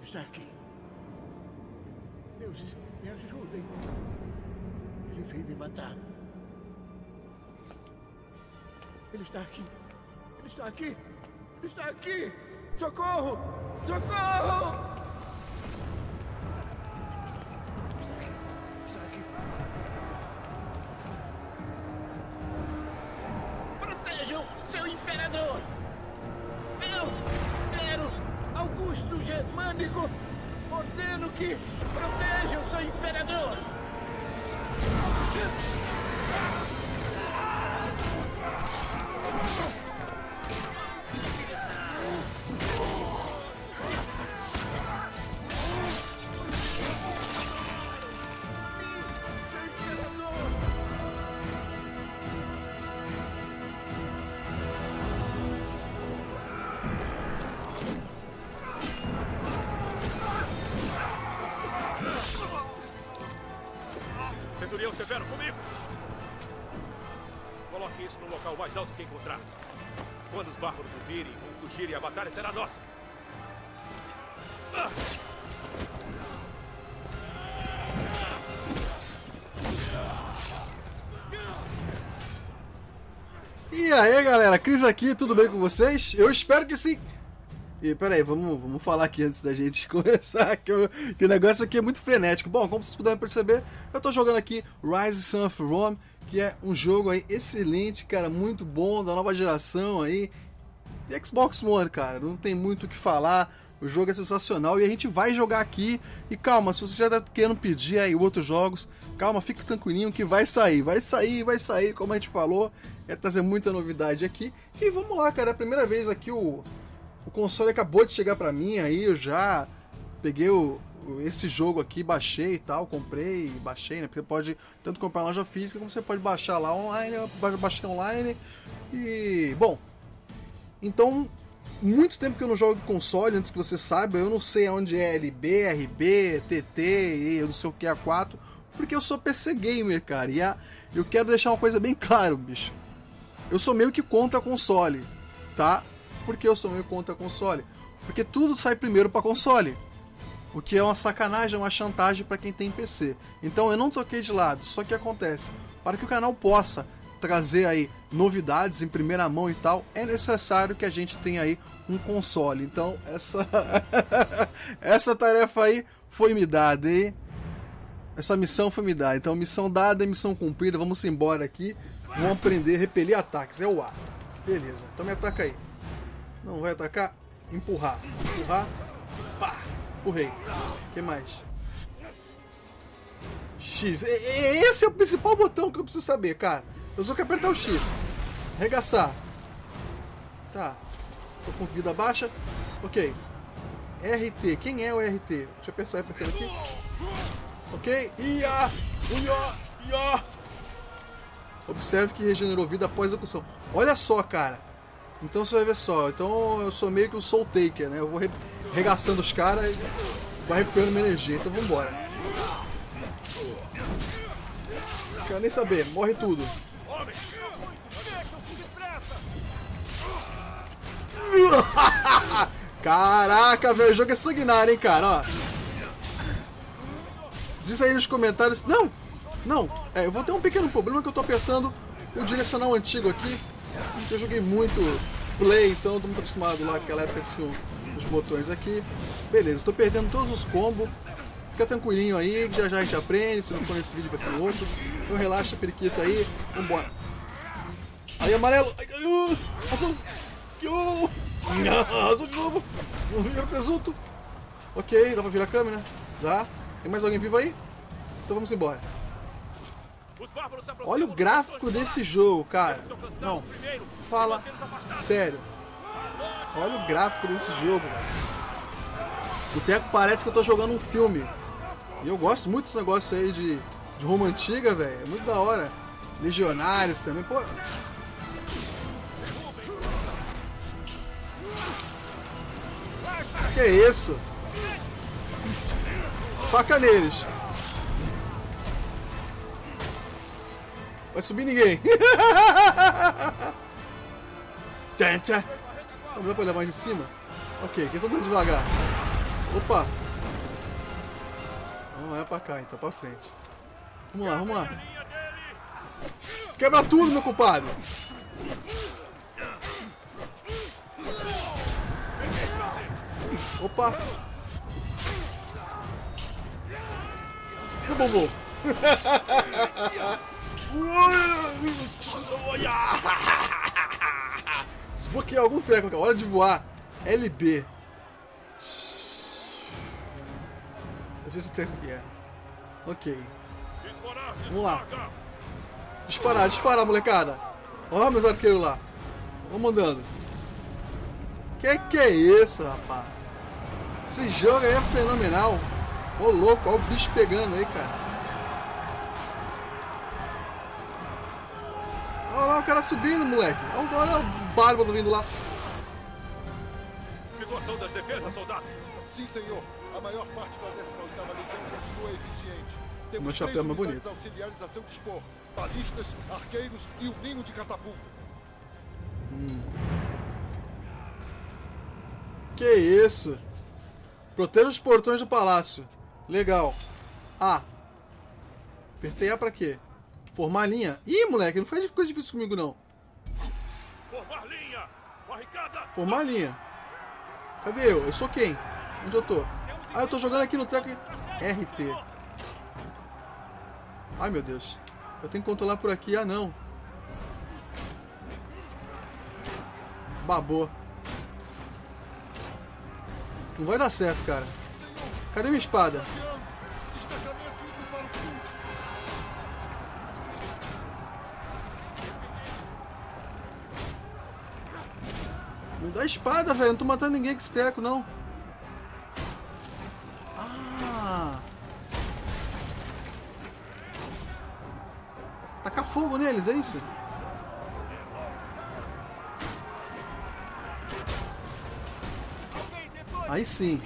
está aqui. Deuses, me ajudem. Ele veio me matar. Ele está aqui. Ele está aqui. Ele está aqui. Socorro! Socorro! Está aqui. Protejam seu imperador! Eu quero Augusto Germânico! Ordeno que protejam seu imperador! Centurião Severo, comigo! Coloque isso no local mais alto que encontrar. Quando os bárbaros o virem, vão fugir e a batalha será nossa. E aí galera, Cris aqui, tudo bem com vocês? Eu espero que sim! E peraí, vamos falar aqui antes da gente começar, que o negócio aqui é muito frenético. Bom, como vocês puderam perceber, eu tô jogando aqui Rise Son of Rome, que é um jogo aí excelente, cara, muito bom, da nova geração aí, de Xbox One, cara, não tem muito o que falar, o jogo é sensacional e a gente vai jogar aqui. E calma, se você já tá querendo pedir aí outros jogos, calma, fique tranquilinho que vai sair, como a gente falou, é trazer muita novidade aqui. E vamos lá, cara, é a primeira vez aqui o console acabou de chegar pra mim, aí eu já peguei esse jogo aqui, baixei e tal, comprei e baixei, né? Porque você pode tanto comprar na loja física, como você pode baixar lá online, baixar online. E, bom, então, muito tempo que eu não jogo console, antes que você saiba, eu não sei onde é LB, RB, TT e eu não sei o que é A4, porque eu sou PC gamer, cara, e eu quero deixar uma coisa bem clara, bicho. Eu sou meio que contra console, tá? Porque eu sou meio contra console? Porque tudo sai primeiro para console, o que é uma sacanagem, uma chantagem para quem tem PC. Então eu não toquei de lado, só que acontece, para que o canal possa trazer aí novidades em primeira mão e tal, é necessário que a gente tenha aí um console. Então essa tarefa aí foi me dada, hein? Essa missão foi me dada. Então missão dada, missão cumprida, vamos embora aqui. Vamos aprender a repelir ataques, é o A. Beleza, então me ataca aí. Não vai atacar? Empurrar. Empurrar. Pá! Empurrei. O que mais? X. Esse é o principal botão que eu preciso saber, cara. Eu só quero apertar o X. Arregaçar. Tá. Tô com vida baixa. Ok. RT. Quem é o RT? Deixa eu pensar apertando aqui. Ok. Ia! Ia! Ia! Observe que regenerou vida após a execução. Olha só, cara. Então você vai ver só, então eu sou meio que o Soul Taker, né? Eu vou regaçando os caras e vai recuperando minha energia, então vamos embora. Não quero nem saber, morre tudo. Caraca, velho, o jogo é sanguinário, hein, cara, ó. Diz aí nos comentários. Não, não, eu vou ter um pequeno problema que eu tô apertando o direcional antigo aqui. Eu joguei muito Play, então eu tô muito acostumado lá naquela época que tinha os botões aqui. Beleza, estou perdendo todos os combos. Fica tranquilinho aí, que já já a gente aprende. Se não for nesse vídeo vai ser no outro. Então relaxa, periquita aí. Vambora. Aí, amarelo. Azul. Azul de novo. Não vira presunto. Ok, dá pra virar a câmera? Dá. Tem mais alguém vivo aí? Então vamos embora. Olha o gráfico desse jogo, cara. Não, fala sério. Olha o gráfico desse jogo. O teco parece que eu tô jogando um filme. E eu gosto muito desse negócio aí de Roma antiga, velho. É muito da hora. Legionários também, pô. Que isso? Faca neles. Vai subir ninguém. Não dá pra olhar mais de cima? Ok, aqui eu tô dando devagar. Opa! Não é pra cá, então pra frente. Vamos lá, vamos lá. Quebra tudo, meu compadre! Opa! Bombom! Desbloqueei algum treco, cara. Hora de voar. LB. Eu disse treco que é. Ok. Vamos lá. Disparar, disparar, molecada. Ó, meus arqueiros lá. Vamos andando. Que é isso, rapaz? Esse jogo aí é fenomenal. Ô, louco, olha o bicho pegando aí, cara. Olha lá o cara subindo, moleque. Olha o bárbaro vindo lá. Situação das defesas, soldado. Sim, senhor. A maior parte da 18ª Legião continua eficiente. Meu Temos chapéu é 3 mais unidades bonito. auxiliares a seu dispor. Balistas, arqueiros e um ninho de catapulta. Que isso? Proteja os portões do palácio. Legal. A. Apertei A pra quê? Formar linha. Ih, moleque, não faz coisa difícil comigo, não. Formar linha. Barricada. Formar linha. Cadê eu? Eu sou quem? Onde eu tô? Ah, eu tô jogando aqui no treco. RT. Ai, meu Deus. Eu tenho que controlar por aqui. Ah, não. Babou. Não vai dar certo, cara. Cadê minha espada? Destacamento indo para o sul. Me dá a espada, velho. Não tô matando ninguém com esse treco, não. Ah. Tacar fogo neles, é isso? Aí sim.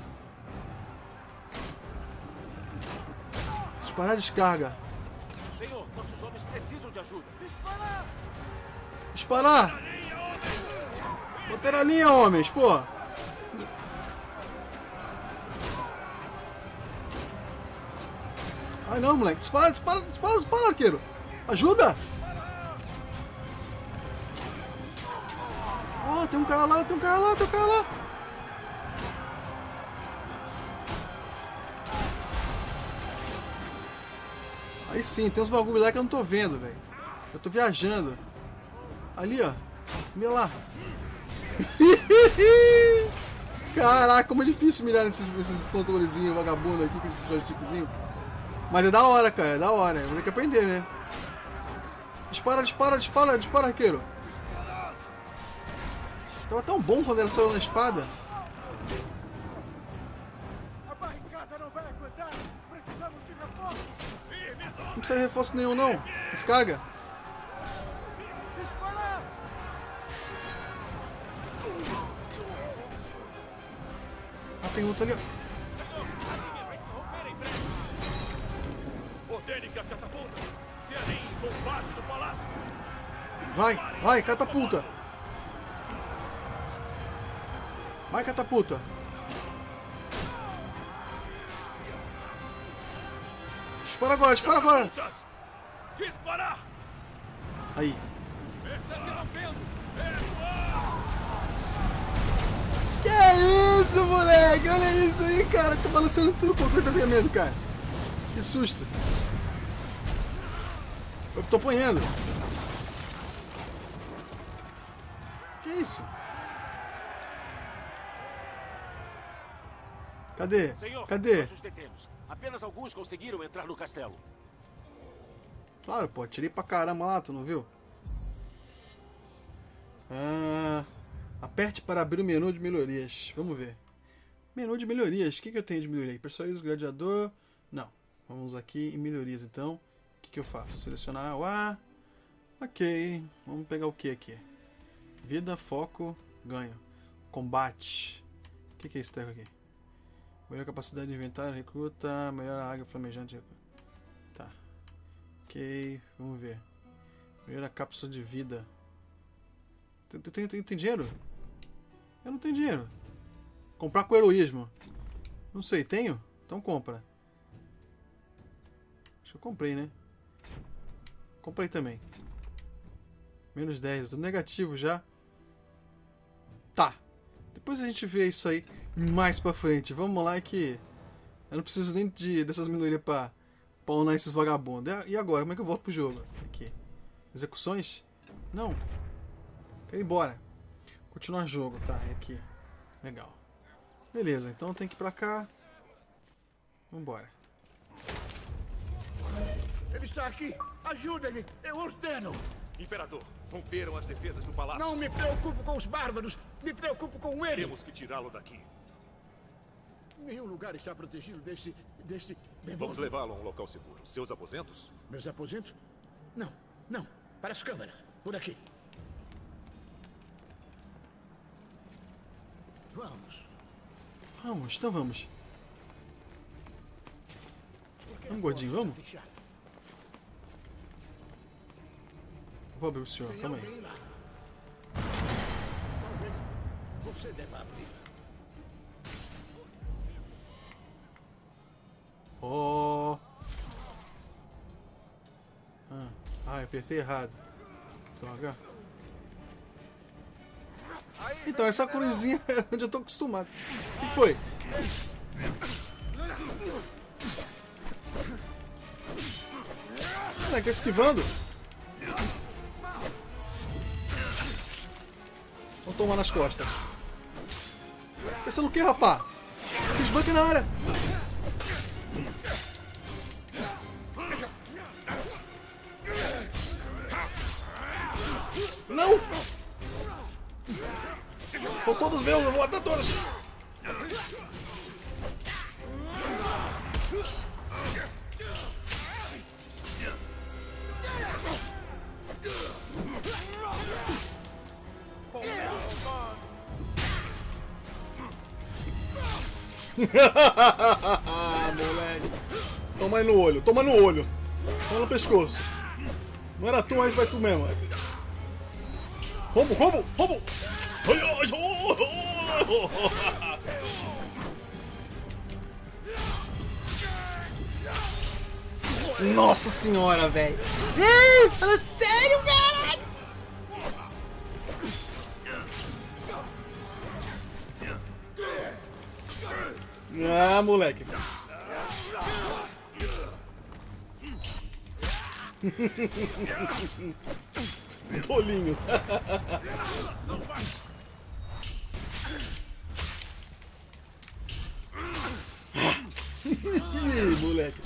Disparar descarga. Senhor, nossos homens precisam de ajuda. Disparar! Botar a linha, homens, pô! Ai não, moleque. Dispara, dispara, dispara, dispara, arqueiro! Ajuda! Ó, tem um cara lá, tem um cara lá, tem um cara lá! Aí sim, tem uns bagulho lá que eu não tô vendo, velho. Eu tô viajando. Ali, ó. Mira lá. Caraca, como é difícil mirar nesses controlezinhos vagabundo aqui, com esses joystickzinhos. Mas é da hora, cara, é da hora. Vou ter que aprender, né? Dispara, dispara, dispara, dispara, arqueiro. Tava tão bom quando era só na espada. A barricada não vai aguentar. Precisamos de reforço. Não precisa de reforço nenhum, não. Descarga. Disparar! Ah, tem outro ali, ó. Vai se romper em breve. Ordene que as catapultas se alinhem com o pátio do palácio. Vai, vai, catapulta. Vai, catapulta. Dispara agora, dispara agora. Catapultas! Disparar! Aí. Está se rompendo. Que isso, moleque? Olha isso aí, cara. Tá balançando tudo. Pô, tá tremendo, cara. Que susto. Eu tô apanhando. Que isso? Cadê? Senhor, Cadê? nós os detemos. Apenas alguns conseguiram entrar no castelo. Claro, pô. Tirei pra caramba lá, tu não viu? Aperte para abrir o menu de melhorias. Vamos ver. Menu de melhorias. O que eu tenho de melhoria? Personalize o gladiador. Não. Vamos aqui em melhorias, então. O que eu faço? Selecionar o A. Ok. Vamos pegar o que aqui? Vida, foco, ganho. Combate. O que é esse treco aqui? Melhor capacidade de inventário, recruta. Melhor a águia flamejante. Tá. Ok. Vamos ver. Melhor a cápsula de vida. Tem dinheiro? Eu não tenho dinheiro. Comprar com heroísmo. Não sei, tenho? Então compra. Acho que eu comprei, né? Comprei também. Menos 10, tô negativo já. Tá. Depois a gente vê isso aí mais pra frente. Vamos lá que... Eu não preciso nem dessas minorias pra unar esses vagabundos. E agora? Como é que eu volto pro jogo? Aqui. Execuções? Não. Quero ir embora. Continuar jogo. Tá, é aqui. Legal. Beleza, então tem que ir pra cá. Vambora. Ele está aqui! Ajuda-me! Eu ordeno! Imperador, romperam as defesas do palácio. Não me preocupo com os bárbaros! Me preocupo com ele! Temos que tirá-lo daqui. Nenhum lugar está protegido deste demônio. Vamos levá-lo a um local seguro. Seus aposentos? Meus aposentos? Não, não. Para as câmaras. Por aqui. Vamos. Vamos, então vamos. Vamos, gordinho, vamos? Vou abrir o senhor, calma aí. Talvez você deva abrir. Oh. Ah, apertei errado. Droga. Então, essa cruzinha é onde eu tô acostumado. O que foi? Caraca, tá esquivando? Vou tomar nas costas. Pensando o que, rapá? Fiz banco na área. Não! São todos meus, eu vou matar todos! Moleque! Toma aí no olho, toma no olho! Toma no pescoço! Não era tu, mas vai tu mesmo! Roubo, roubo, roubo! Nossa senhora, velho! Fala sério, caralho! Ah, moleque! Tolinho! Ih, moleque!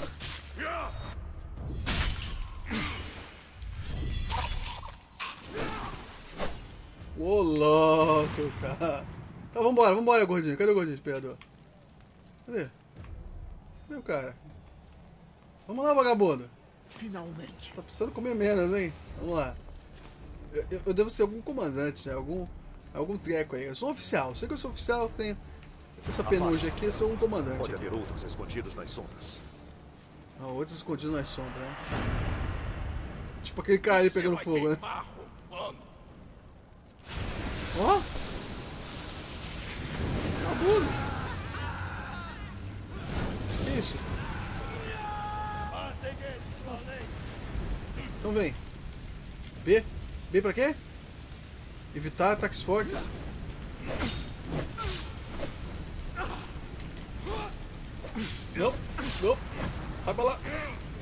Ô, louco, cara! Tá, vambora, gordinho. Cadê o gordinho, imperador? Cadê? Cadê o cara? Vamos lá, vagabundo! Finalmente. Tá precisando comer menos, hein? Vamos lá. Eu devo ser algum comandante, né? Algum treco aí. Eu sou um oficial. Sei que eu sou oficial, eu tenho essa penugem aqui, eu sou um comandante. Pode aqui. haver outros escondidos nas sombras. Ah, outros escondidos nas sombras, né? Tipo aquele cara ali pegando fogo, né? Ó! Abuso! Que isso? Então vem. B? B pra quê? Evitar ataques fortes. Não, não. Sai pra lá.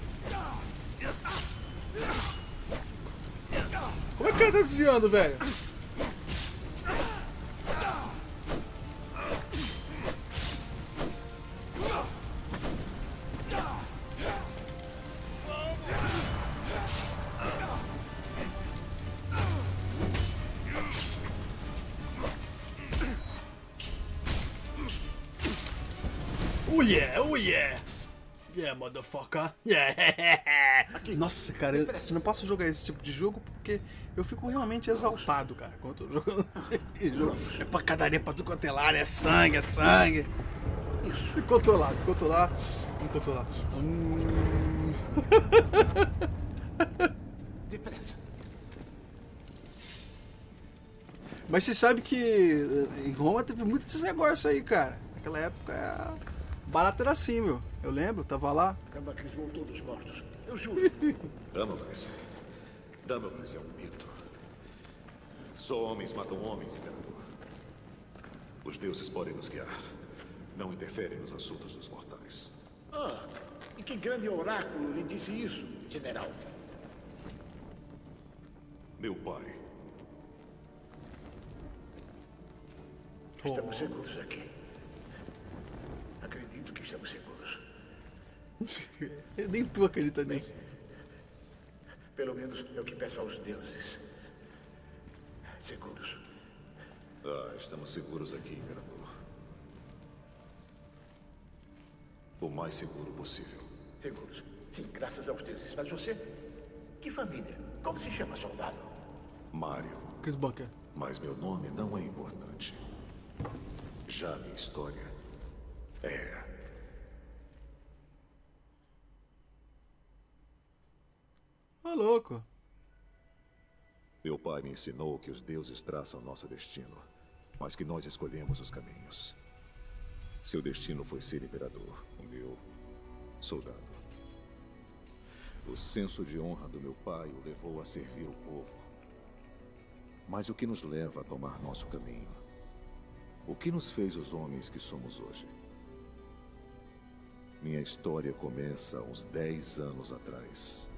Como é que o cara tá desviando, velho? Oh yeah, oh yeah! Yeah, motherfucker! Yeah! Nossa, cara, eu não posso jogar esse tipo de jogo porque eu fico realmente exaltado, cara, quando eu tô jogando esse jogo. É pancadaria pra tudo quanto é lado, é sangue, é sangue! Enquanto lá, Depressa. Mas você sabe que em Roma teve muito desse negócio aí, cara. Naquela época Barato era assim, meu. Eu lembro, tava lá. Cambacris voltou dos mortos. Eu juro. Damocles. Damocles é um mito. Só homens matam homens, Imperador. Os deuses podem nos guiar. Não interferem nos assuntos dos mortais. Ah, e que grande oráculo lhe disse isso, general? Meu pai. Estamos seguros aqui. Acredito que estamos seguros. Nem tu acredita nisso. Pelo menos é o que peço aos deuses. Seguros. Ah, estamos seguros aqui, Imperador. O mais seguro possível. Seguros. Sim, graças aos deuses. Mas você? Que família? Como se chama, soldado? Mário. Chris Bunker. Mas meu nome não é importante. Já a minha história é. Ô, louco. Meu pai me ensinou que os deuses traçam nosso destino, mas que nós escolhemos os caminhos. Seu destino foi ser imperador, o meu soldado. O senso de honra do meu pai o levou a servir o povo. Mas o que nos leva a tomar nosso caminho? O que nos fez os homens que somos hoje? Minha história começa uns 10 anos atrás.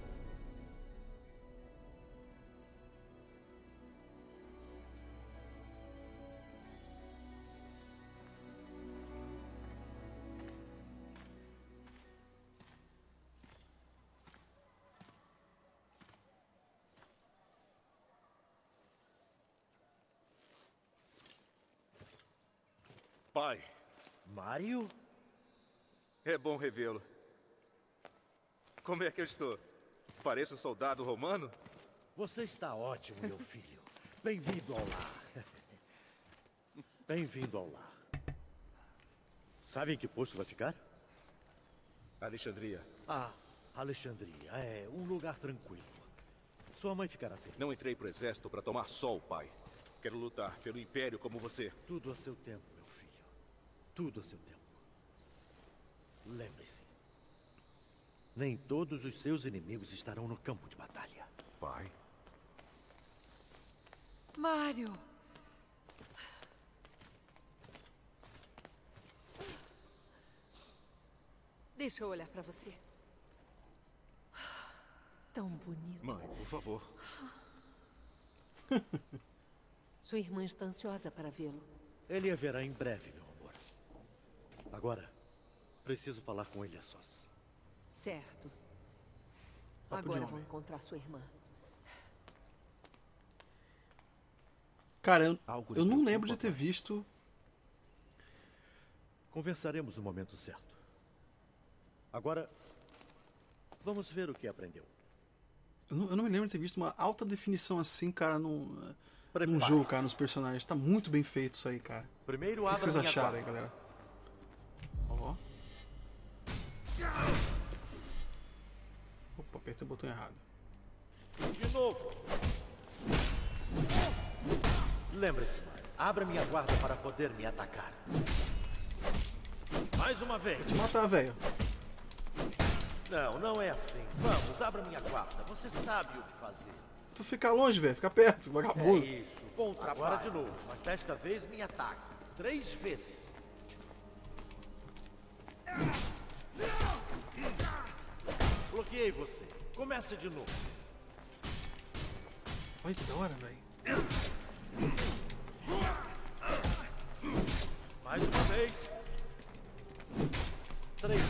Pai, Mário? é bom revê-lo. Como é que eu estou? Pareço um soldado romano? Você está ótimo, meu filho. Bem-vindo ao lar. Bem-vindo ao lar. Sabe em que posto vai ficar? Alexandria. Ah, Alexandria. É um lugar tranquilo. Sua mãe ficará feliz. Não entrei pro exército para tomar sol, pai. Quero lutar pelo Império como você. Tudo a seu tempo, meu filho. Tudo a seu tempo. Lembre-se. Nem todos os seus inimigos estarão no campo de batalha. Pai? Mário! Deixa eu olhar pra você. Tão bonito. Mãe, por favor. Sua irmã está ansiosa para vê-lo. Ele a verá em breve, meu amor. Agora, preciso falar com ele a sós. Certo. Papo de Agora homem. vou encontrar sua irmã. Cara, eu Algo não lhe lembro de preocupa, ter visto. Conversaremos no momento certo. Agora, vamos ver o que aprendeu. Eu não me lembro de ter visto uma alta definição assim, cara, num Prepare-se. jogo, cara, nos personagens. Tá muito bem feito isso aí, cara. Primeiro O que abra vocês minha acharam aí, guarda. galera? Ó. Opa, apertei o botão errado. De novo. Lembre-se, abra minha guarda para poder me atacar. Mais uma vez. Vou te matar, velho. Não, não é assim. Vamos, abra minha guarda. Você sabe o que fazer. Tu fica longe, velho. Fica perto, vagabundo. Isso. Bom trabalho. Agora de novo, mas desta vez me ataque. 3 vezes. Bloqueei você. Comece de novo. Olha que da hora, velho. Mais uma vez. 3.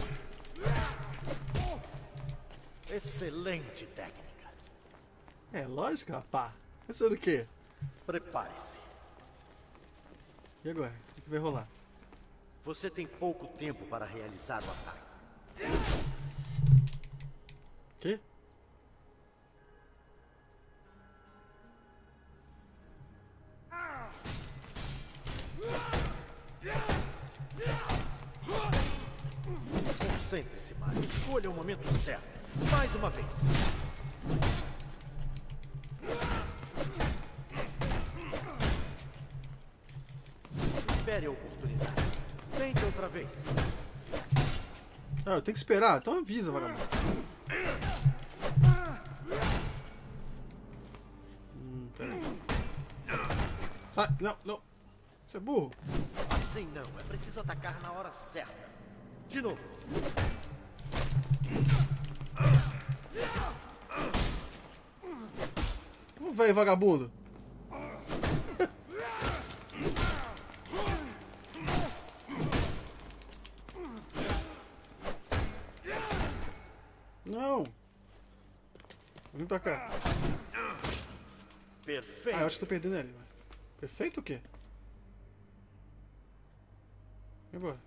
Excelente técnica. É, lógico, rapá. Pensando o quê? Prepare-se. E agora? O que vai rolar? Você tem pouco tempo para realizar o ataque. Quê? Concentre-se, Mário. Escolha o momento certo. Mais uma vez. Espere a oportunidade. Tente outra vez. Ah, eu tenho que esperar? Então avisa, vagabundo. Peraí. Sai, não, não. Você é burro. Assim não, é preciso atacar na hora certa. De novo. Ô, velho vagabundo. Não. Vem pra cá. Perfeito. Ah, eu acho que tô perdendo ele. Perfeito o quê? Vem embora.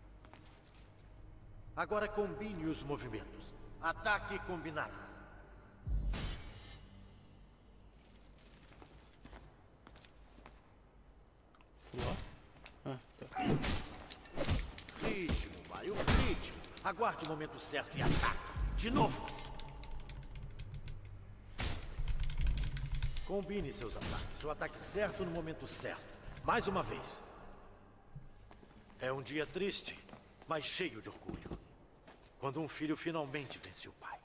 Agora combine os movimentos. Ataque combinado. Lá. Ah, tá. Ritmo, Mario, ritmo. Aguarde o momento certo e ataque. De novo. Combine seus ataques. O ataque certo no momento certo. Mais uma vez. É um dia triste, mas cheio de orgulho. Quando um filho finalmente vence o pai.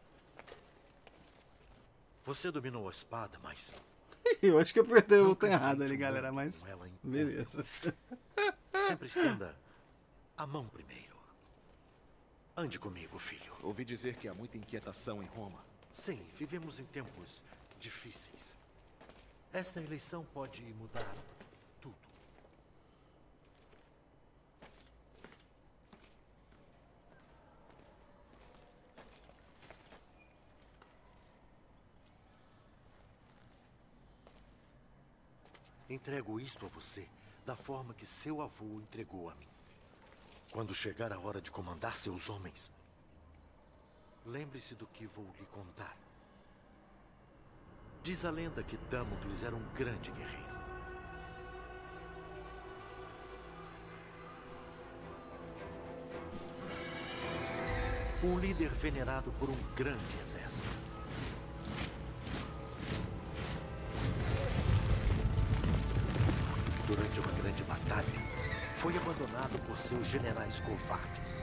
Você dominou a espada, mas... Eu acho que eu apertei o botão errado ali, galera, mas... Ela em Beleza. Sempre estenda a mão primeiro. Ande comigo, filho. Ouvi dizer que há muita inquietação em Roma. Sim, vivemos em tempos difíceis. Esta eleição pode mudar tudo. Entrego isto a você da forma que seu avô entregou a mim. Quando chegar a hora de comandar seus homens, lembre-se do que vou lhe contar. Diz a lenda que Damocles era um grande guerreiro. Um líder venerado por um grande exército. Durante uma grande batalha, foi abandonado por seus generais covardes.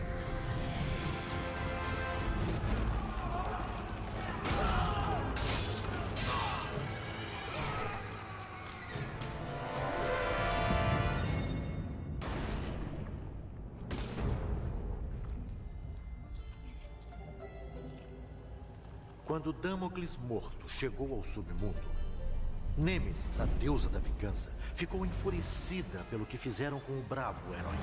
Quando Damocles morto chegou ao submundo, Nêmesis, a deusa da vingança, ficou enfurecida pelo que fizeram com o bravo herói.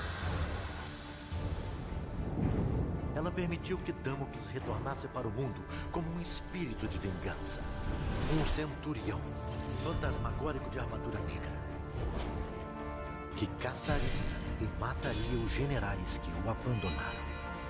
Ela permitiu que Damocles retornasse para o mundo como um espírito de vingança. Um centurião, fantasmagórico de armadura negra, que caçaria e mataria os generais que o abandonaram.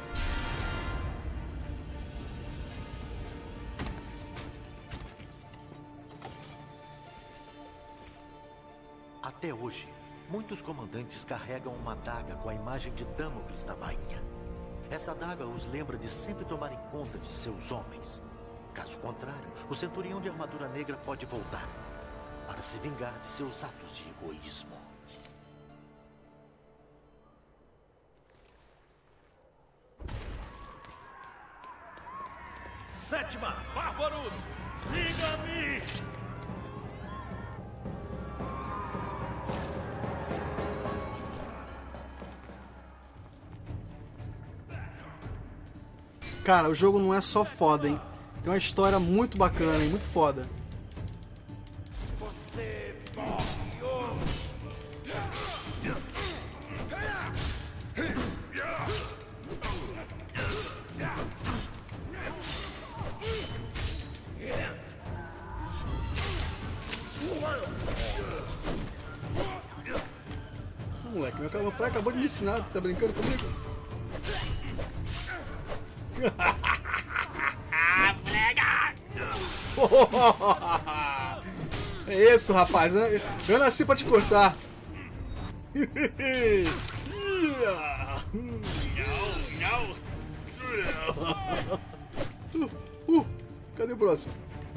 Até hoje, muitos comandantes carregam uma adaga com a imagem de Damocles na bainha. Essa adaga os lembra de sempre tomarem conta de seus homens. Caso contrário, o centurião de armadura negra pode voltar para se vingar de seus atos de egoísmo. Sétima! Bárbaros! Siga-me! Cara, o jogo não é só foda, hein? Tem uma história muito bacana, hein? Muito foda. Você morre hoje! Moleque, meu pai acabou de me ensinar. Tá brincando comigo? É isso, rapaz. Eu nasci pra te cortar. Cadê o próximo?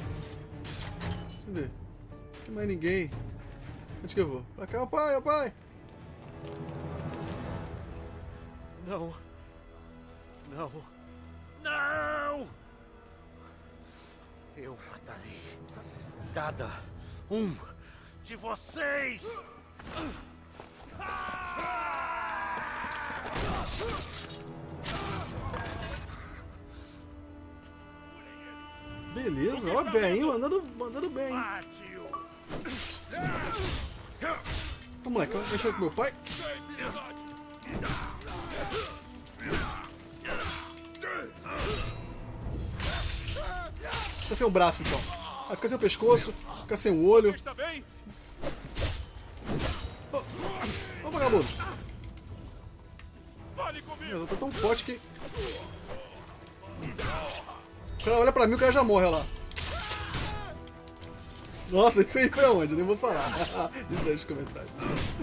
Cadê? Não tem mais ninguém. Onde que eu vou? Pra cá, pai, pai. Não. Não! Não! Eu matarei cada um de vocês! Beleza, ó, bem, mandando bem. Ô, moleque, vai mexer com meu pai? Fica sem o braço, então. Vai ficar sem o pescoço, fica sem o olho. Ô, vagabundo. Eu tô tão forte que... O cara olha pra mim, o cara já morre, olha lá. Nossa, isso aí foi aonde? Eu nem vou falar. Isso aí nos comentários.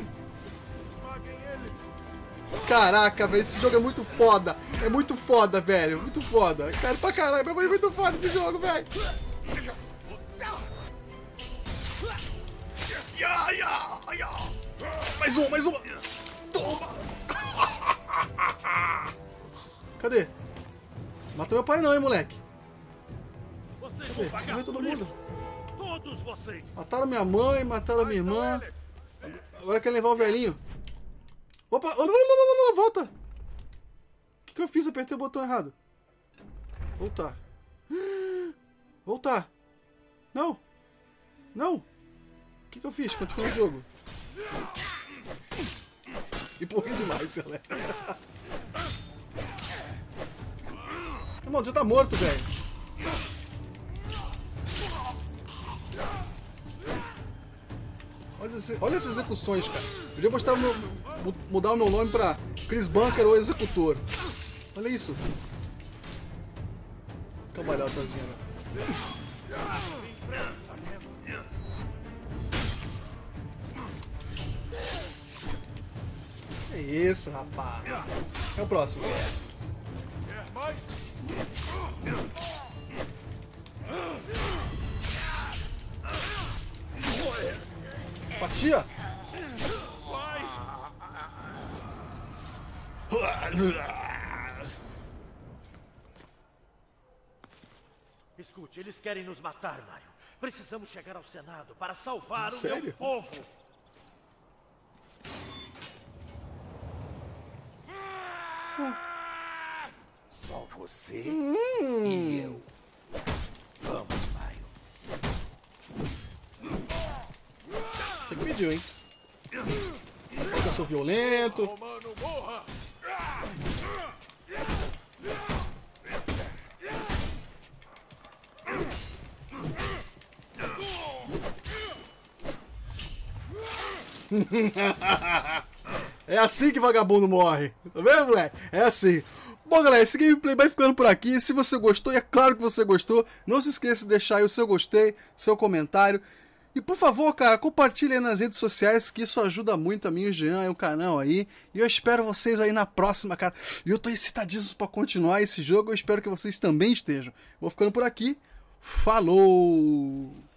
Caraca, velho, esse jogo é muito foda. É muito foda, velho. Muito foda. Cara, pra caralho, mas é muito foda esse jogo, velho. Mais uma. Toma. Cadê? Matou meu pai não, hein, moleque. Cadê? Morreu todo mundo. Todos vocês! Mataram minha mãe, mataram minha irmã. Agora quer levar o velhinho. Opa! Oh, não, volta! O que eu fiz? Eu apertei o botão errado. Voltar. Voltar. Não! Não! O que eu fiz? Continua o jogo. Empurrei demais, galera. Irmão, já tá morto, velho. Olha essas execuções, cara. Eu podia mudar o meu nome pra Chris Bunker ou Executor. Olha isso. Cambalhotazinha, né? É isso, rapaz. É o próximo. Fatia! Escute, eles querem nos matar, Mario. Precisamos chegar ao Senado para salvar o Sério? meu povo. Só você e eu. Vamos, Mario. Você que pediu, hein? Eu sou violento. É assim que vagabundo morre. Tá vendo, moleque? É assim. Bom, galera, esse gameplay vai ficando por aqui. Se você gostou, e é claro que você gostou, não se esqueça de deixar aí o seu gostei, seu comentário. E por favor, cara, compartilhe aí nas redes sociais, que isso ajuda muito a mim e o Jean e o canal aí. E eu espero vocês aí na próxima, cara. E eu tô excitadíssimo pra continuar esse jogo. Eu espero que vocês também estejam. Vou ficando por aqui. Falou!